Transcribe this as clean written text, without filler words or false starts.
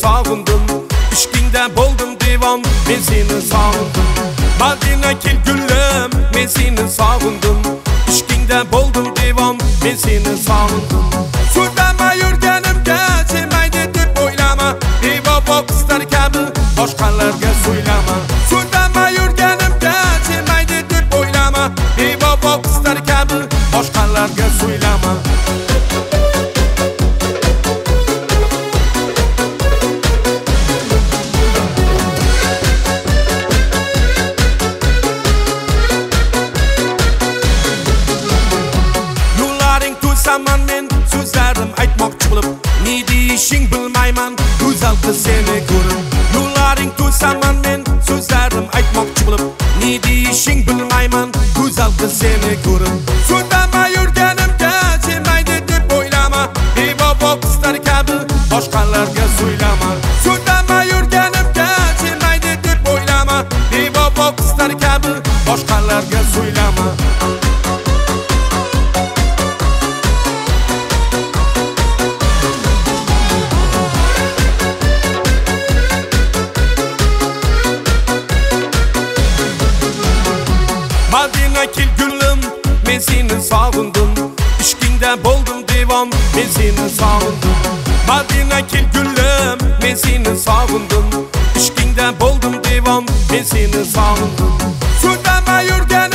sağındım, ishqingda boldum devam, men seni sağındım. Madina kel gülüm, men seni sağındım, ishqingda boldum devam, men seni sağındım. Sudama yurganimga sevmaydi deb o'ylama, bebobo qizlar kabi boshqalarga so'ylama. Sudama yurganimga sevmaydi deb o'ylama, bebobo qizlar kabi boshqalarga so'ylama. Saman men so'zlarim aytmoqchi bo'lib, ne deyishing bilmayman, go'zal qiz seni ko'rib. Yo'llaring to'saman men so'zlarim aytmoqchi bo'lib, ne deyishing bilmayman, go'zal qiz seni ko'rib. So'zlama yurganimga sevmaydi deb o'ylama, bebobo qizlar kabi boshqalarga so'ylama. So'zlama yurganimga sevmaydi deb o'ylama, bebobo qizlar kabi boshqalarga so'ylama. Madina kel gülüm, men seni sağındım, ishqingda boldum devam, men seni sağındım. Madina kel gülüm, men seni sağındım, ishqingda boldum devam, men seni sağındım. So'zlama yurgan